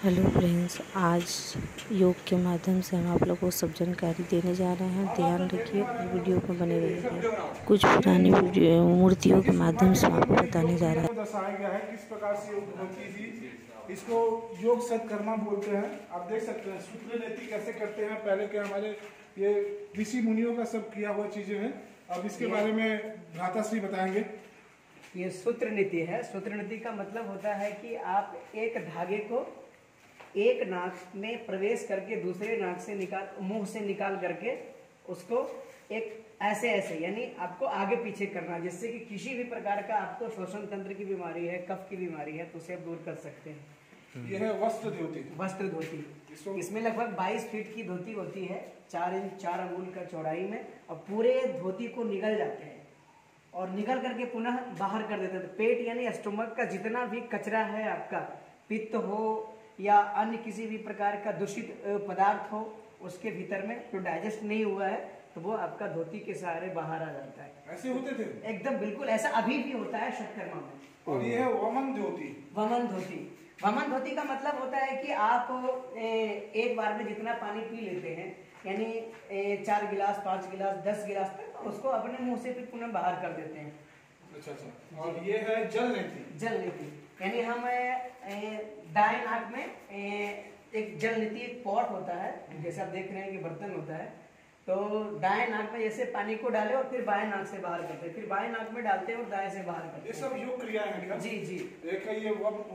Hello friends, आज योग के माध्यम से हम आप लोगों को सब जानकारी देने जा रहे हैं। ध्यान रखिए और वीडियो में बने रहिए। कुछ पुरानी मूर्तियों के माध्यम से आपको बताने जा रहा है। दर्शाया गया है किस प्रकार से योग होती थी। इसको योग सत्कर्मा बोलते हैं। आप देख सकते हैं सूत्र नीति कैसे करते हैं। पहले के हमारे ये ऋषि मुनियों का सब किया हुआ चीजें हैं। अब इसके बारे में भ्राताश्री बताएंगे। ये सूत्र नीति है। सूत्र नीति का मतलब होता है कि आप एक धागे को एक नाक में प्रवेश करके दूसरे नाक से मुंह से निकाल करके उसको एक ऐसे यानी आपको आगे पीछे करना, जिससे कि किसी भी प्रकार का आपको श्वसन तंत्र की बीमारी है, कफ की बीमारी है, तो उसे आप दूर कर सकते हैं। यह है वस्त्र धोती। वस्त्र धोती इसमें लगभग 22 फीट की धोती होती है, 4 इंच 4 अंगुल का चौड़ाई में, और पूरे धोती को निगल जाते हैं और निगल करके पुनः बाहर कर देते हैं। तो पेट यानी स्टोमक का जितना भी कचरा है, आपका पित्त हो या अन्य किसी भी प्रकार का दूषित पदार्थ हो, उसके भीतर में जो डाइजेस्ट नहीं हुआ है, तो वो आपका धोती के सहारे बाहर आ जाता है। ऐसे होते थे एकदम बिल्कुल ऐसा अभी भी होता है षटकर्मा में। और ये है वमन धोती। वमन धोती वमन धोती का मतलब होता है कि आप एक बार में जितना पानी पी लेते हैं, यानी 4 गिलास 5 गिलास 10 गिलास तक, उसको अपने मुंह से फिर पुनः बाहर कर देते हैं। अच्छा। और ये है जल नीति। यानी हम दाएं नाक में एक जल नीति एक पॉट होता है, जैसे आप देख रहे हैं कि बर्तन होता है, तो दाएं नाक में जैसे पानी को डाले और फिर बाएं नाक से बाहर करते हैं, फिर बाएं नाक में डालते हैं और दाएं से बाहर करते हैं। ये सब योग क्रिया है। जी। एक है ये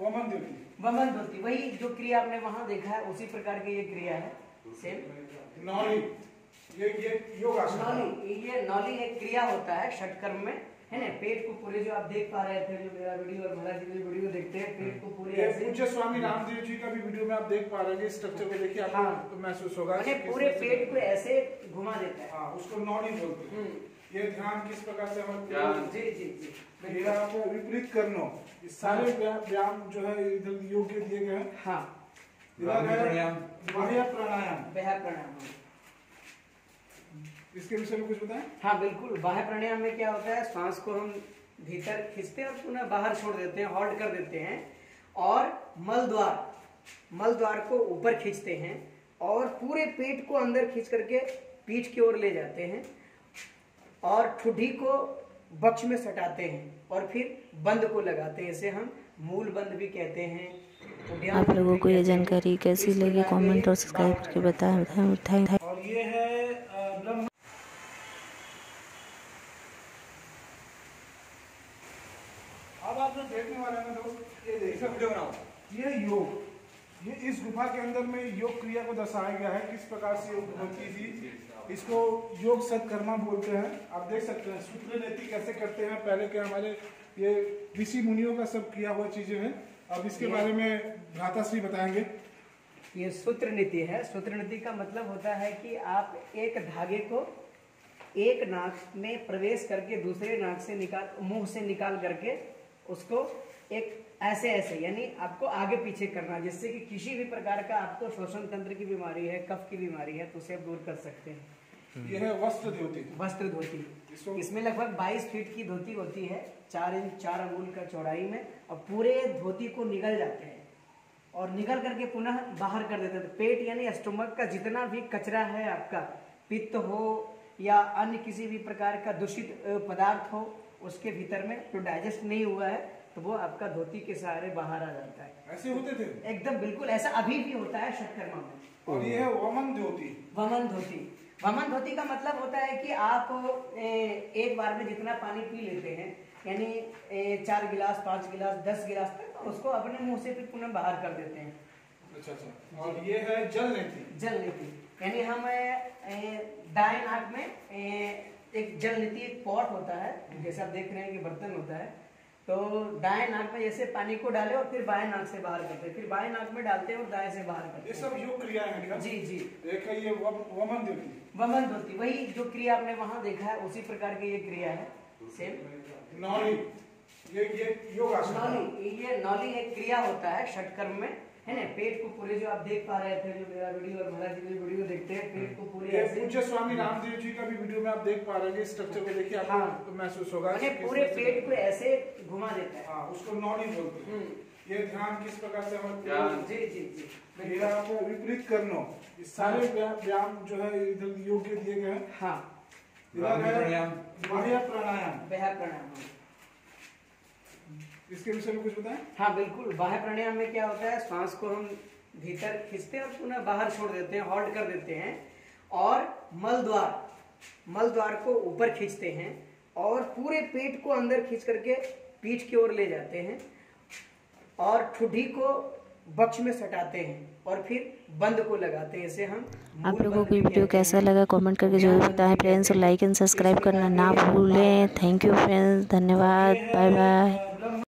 वमन धोती, वही जो क्रिया आपने वहां देखा है उसी प्रकार की ये क्रिया है। सेम नौली, ये योगासन। ये नौली एक क्रिया होता है षटकर्म में, है ना। पेट को पूरे, जो आप देख पा रहे थे, जो मेरा वीडियो और महाराज जी की वीडियो देखते हैं, पेट को पूरे ऐसे। पूज्य स्वामी रामदेव जी का भी वीडियो में आप देख पा रहे हैं। स्ट्रक्चर को देखिए, आपको तो महसूस होगा। पूरे पेट को ऐसे घुमा देता है। हाँ, उसको नौली बोलते हैं। ये ध्यान किस प्रकार से हम जी विपरीत करना, ये सारे व्यायाम जो है इधर योग के दिए गए हैं। हाँ, बाह्य प्राणायाम। इसके विषय में कुछ बताएं। हाँ बिल्कुल। बाह्य प्राणायाम में क्या होता है, सांस को हम भीतर खींचते हैं और पुनः बाहर छोड़ देते हैं, होल्ड कर देते हैं, और मल द्वार को ऊपर खींचते हैं और पूरे पेट को अंदर खींच करके पीठ की ओर ले जाते हैं और ठुड्डी को वक्ष में सटाते हैं और फिर बंद को लगाते हैं। इसे हम मूल बंद भी कहते हैं। आप लोगों को ये जानकारी कैसी लगी, कमेंट और सब्सक्राइब करके बताएं। और ये है अब आप जो देखने वाले हैं दोस्त, ये देखिए वीडियो बनाओ। ये योग, ये इस गुफा के अंदर में योग क्रिया को दर्शाया गया है किस प्रकार से योग होती थी। इसको योग सत्कर्मा बोलते हैं। आप देख सकते हैं सूत्र नीति कैसे करते हैं। पहले के हमारे ये ऋषि मुनियों का सब किया हुआ चीजें हैं। अब इसके बारे में भ्राताश्री बताएंगे। ये सूत्र नीति है। सूत्र नीति का मतलब होता है कि आप एक धागे को एक नाक में प्रवेश करके दूसरे नाक से मुंह से निकाल करके उसको एक ऐसे यानी आपको आगे पीछे करना, जिससे कि किसी भी प्रकार का आपको श्वसन तंत्र की बीमारी है, कफ की बीमारी है, तो उसे आप दूर कर सकते हैं। ये है वस्त्र धोती। इसमें लगभग 22 फीट की धोती होती है, 4 इंच 4 अंगुल का चौड़ाई में, और पूरे धोती को निगल जाते हैं और निगल करके पुनः बाहर कर देते हैं। तो पेट यानी स्टोमक का जितना भी कचरा है, आपका पित्त हो या अन्य किसी भी प्रकार का दूषित पदार्थ हो, उसके भीतर में जो डाइजेस्ट नहीं हुआ है, तो वो आपका धोती के सहारे बाहर आ जाता है। ऐसे होते थे एकदम बिल्कुल ऐसा अभी भी होता है षटकर्मा में। और ये है वमन धोती का मतलब होता है कि आप एक बार में जितना पानी पी लेते हैं, यानी 4 गिलास 5 गिलास 10 गिलास तक, उसको अपने मुंह से फिर पुनः बाहर कर देते हैं। अच्छा। और ये है जल नीति। यानी हम दाएं नाक में एक जल नीति एक पॉट होता है, जैसे आप देख रहे हैं कि बर्तन होता है, तो दाएं नाक में जैसे पानी को डाले और फिर बाएं नाक से बाहर करते हैं, फिर बाएं नाक में डालते हैं और दाएं से बाहर करते हैं। ये सब योग क्रिया है। जी। एक है ये वमन धोती, वही जो क्रिया आपने वहां देखा है उसी प्रकार की ये क्रिया है। सेम नौली, ये योगासन। ये नौली एक क्रिया होता है षटकर्म में, है ना। पेट को पूरे, जो आप देख पा रहे थे, जो मेरा वीडियो और महाराज जी की वीडियो देखते हैं, पेट को पूरे ऐसे। पूज्य स्वामी रामदेव जी का भी वीडियो में आप देख पा रहे हैं। स्ट्रक्चर को देखिए, आपको तो महसूस होगा। पूरे पेट को ऐसे घुमा देता है। हाँ, उसको नौली बोलते हैं। ये ध्यान किस प्रकार से हम जी जी जी ये आपको विपरीत करना, ये सारे व्यायाम जो है इधर योग के दिए गए हैं। हाँ, इधर है बाह्य प्राणायाम। बाह्य प्राणायाम, इसके विषय में कुछ बताएं। हाँ बिल्कुल। बाह्य प्राणायाम में क्या होता है, श्वास को हम भीतर खींचते हैं और पुनः बाहर छोड़ देते हैं, होल्ड कर देते हैं, और मल द्वार को ऊपर खींचते हैं और पूरे पेट को अंदर खींच करके पीठ की ओर ले जाते हैं और ठुड्डी को बक्ष में सटाते हैं और फिर बंद को लगाते हैं। इसे हम आप लोगों को वीडियो कैसा लगा कमेंट करके जरूर बताएं फ्रेंड्स, और लाइक एंड सब्सक्राइब करना ना भूलें। थैंक यू फ्रेंड्स, धन्यवाद, बाय बाय।